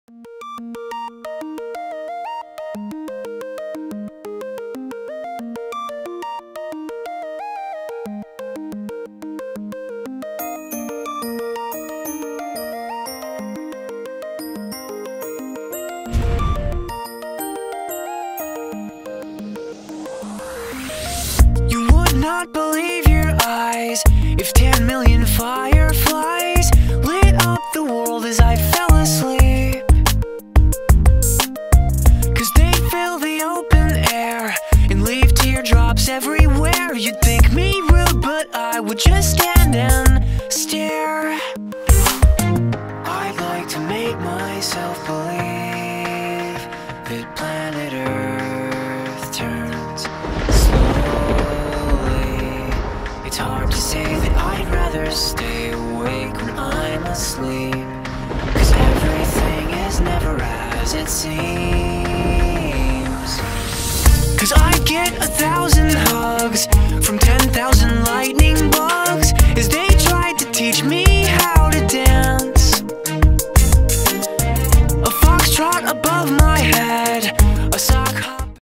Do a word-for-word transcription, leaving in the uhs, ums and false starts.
Not believe your eyes if ten million fireflies lit up the world as I fell asleep. Cause they fill the open air and leave teardrops everywhere. You'd think me rude, but I would just stand and stare. I'd like to make myself believe that planet Earth turns It's hard to say that I'd rather stay awake when I'm asleep, cause everything is never as it seems. Cause I get a thousand